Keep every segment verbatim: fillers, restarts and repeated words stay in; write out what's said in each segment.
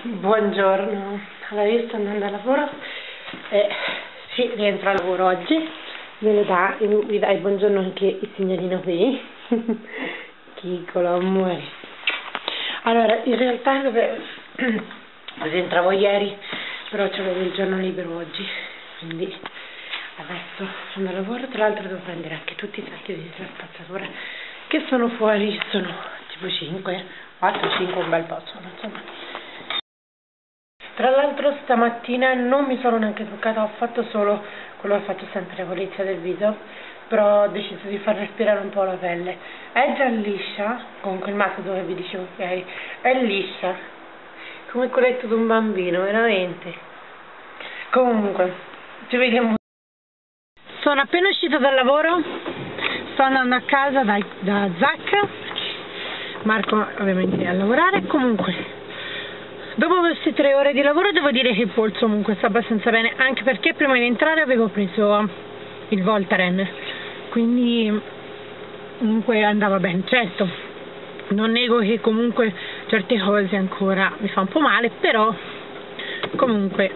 Buongiorno, allora io sto andando a lavoro e sì, rientro a lavoro oggi, ve lo dà, vi dà il buongiorno anche il signorino qui, piccolo amore. Allora, in realtà dove rientravo ieri, però c'avevo il giorno libero oggi, quindi adesso sono a lavoro. Tra l'altro devo prendere anche tutti i sacchi di spazzatura che sono fuori, sono tipo cinque, quattro, cinque, un bel po' sono, insomma. Tra l'altro stamattina non mi sono neanche truccata, ho fatto solo quello che faccio sempre, la pulizia del viso, però ho deciso di far respirare un po' la pelle. È già liscia, con quel metodo che vi dicevo ieri, è liscia, come il culetto di un bambino, veramente. Comunque, ci vediamo. Sono appena uscita dal lavoro, sto andando a casa da, da Zach, Marco ovviamente è a lavorare, comunque. Dopo queste tre ore di lavoro devo dire che il polso comunque sta abbastanza bene, anche perché prima di entrare avevo preso il Voltaren, quindi comunque andava bene. Certo, non nego che comunque certe cose ancora mi fa un po' male, però comunque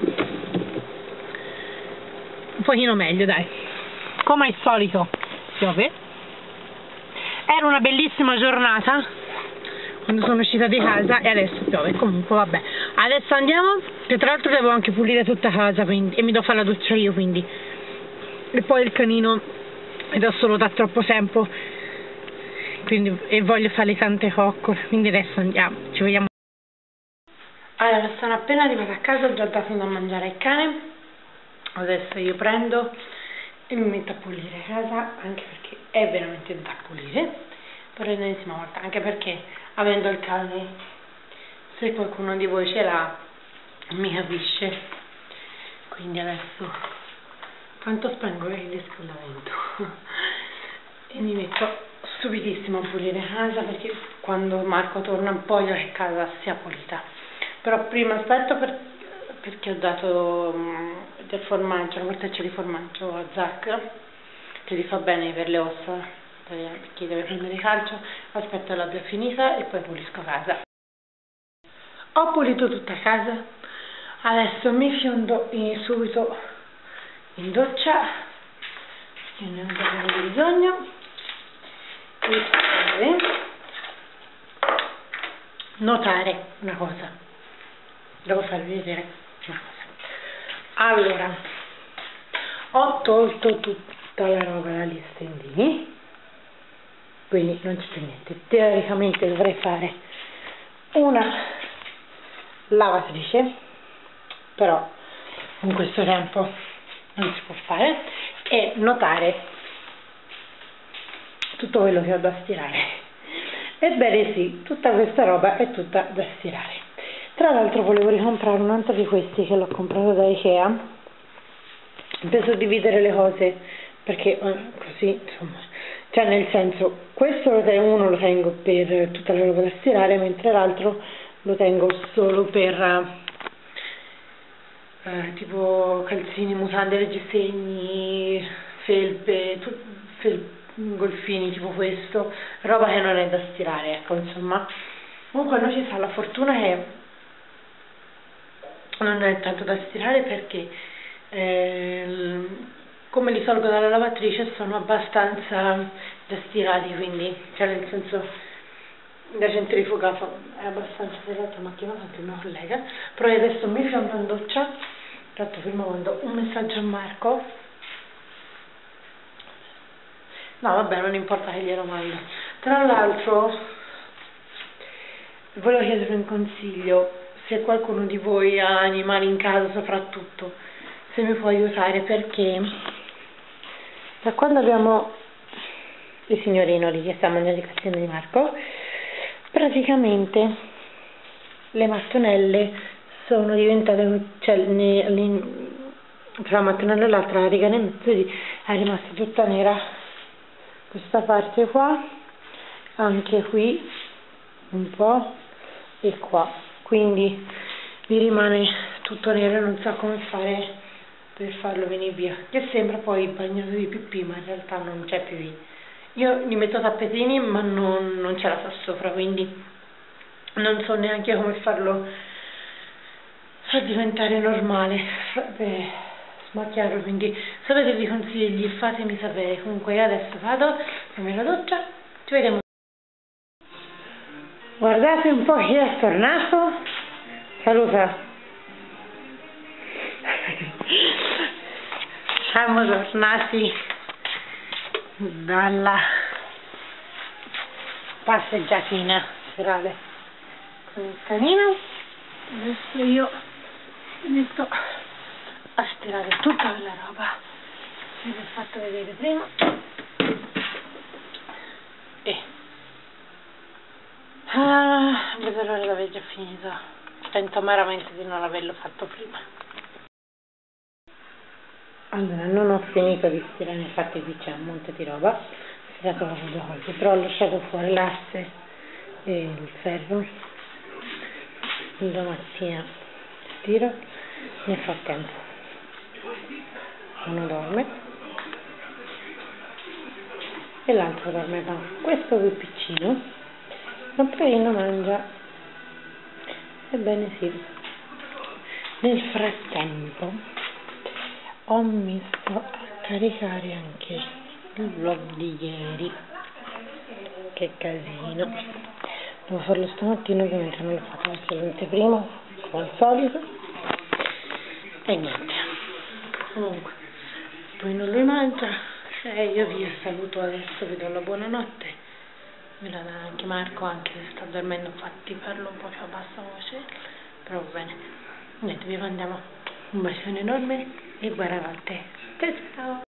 un pochino meglio, dai. Come al solito piove. Era una bellissima giornata quando sono uscita di casa e adesso piove, comunque vabbè. Adesso andiamo, che tra l'altro devo anche pulire tutta casa, quindi, e mi devo fare la doccia io, quindi. E poi il canino è da solo da troppo tempo, quindi, e voglio fare tante coccole, quindi adesso andiamo, ci vediamo. Allora, sono appena arrivata a casa, ho già dato da mangiare al cane, adesso io prendo e mi metto a pulire casa, anche perché è veramente da pulire, per l'ennesima volta, anche perché avendo il cane, se qualcuno di voi ce l'ha, mi capisce. Quindi adesso tanto spengo il riscaldamento e mi metto subitissimo a pulire casa, perché quando Marco torna voglio che casa sia pulita. Però prima aspetto per, perché ho dato um, del formaggio, una corteccia di formaggio a Zach, che gli fa bene per le ossa, perché deve prendere calcio. Aspetto l'abbia finita e poi pulisco casa. Ho pulito tutta casa, adesso mi fiondo in, subito in doccia, che ne abbiamo bisogno, e poi notare una cosa, devo farvi vedere una cosa. Allora, ho tolto tutta la roba dagli stendini, quindi non c'è più niente. Teoricamente dovrei fare una lavatrice, però in questo tempo non si può fare, e notare tutto quello che ho da stirare. Ebbene sì, tutta questa roba è tutta da stirare. Tra l'altro volevo ricomprare un altro di questi che l'ho comprato da Ikea, per suddividere le cose, perché eh, così insomma, cioè nel senso, questo lo tengo, uno lo tengo per tutta la roba da stirare, mentre l'altro lo tengo solo per eh, tipo calzini, mutande, reggiseni, felpe, tu, fel, golfini tipo questo, roba che non è da stirare, ecco, insomma. Comunque noi ci sta la fortuna che non è tanto da stirare, perché eh, come li tolgo dalla lavatrice sono abbastanza da stirati, quindi, cioè nel senso, la centrifuga è abbastanza serata, ma chiamato anche una collega. Però io adesso mi fiondo in doccia, tanto prima mando un messaggio a Marco, no vabbè, non importa che glielo mando. Tra l'altro volevo chiedere un consiglio, se qualcuno di voi ha animali in casa soprattutto, se mi può aiutare, perché da quando abbiamo il signorino lì che sta mangiando i cazzini di Marco, praticamente le mattonelle sono diventate, cioè ne, ne, tra una mattonella e l'altra, la riga nel mezzo è rimasta tutta nera, questa parte qua, anche qui un po' e qua, quindi mi rimane tutto nero e non so come fare per farlo venire via, che sembra poi il bagno di pipì, ma in realtà non c'è più. Io gli metto tappetini, ma non, non ce la fa sopra, quindi non so neanche come farlo a diventare normale, per smacchiarlo, quindi sapete i consigli, fatemi sapere. Comunque io adesso vado, fammi la doccia, ci vediamo. Guardate un po' chi è tornato. Saluta. Siamo tornati dalla passeggiatina serale con il canino. Adesso io inizio a stirare tutta quella roba che vi ho fatto vedere prima e ah, vedo l'ora di aver già finito. Sento amaramente di non averlo fatto prima. Allora, non ho finito di stirare, infatti qui c'è un monte di roba, ho stirato due cose, però ho lasciato fuori l'asse e il ferro. Domattina stiro, nel frattempo uno dorme e l'altro dorme, ma questo qui piccino un pochino mangia, ebbene sì. Nel frattempo ho messo a caricare anche il vlog di ieri, che casino. Devo farlo stamattina, ovviamente non l'ho fatto perché l'anteprima, come al solito. E niente. Comunque, poi non lui mangia. E io vi saluto adesso, vi do la buonanotte. Me la dà anche Marco, anche se sta dormendo, infatti parlo un po' più a bassa voce. Però va bene. Niente, vi mandiamo un bacione enorme e buonanotte. Ciao ciao!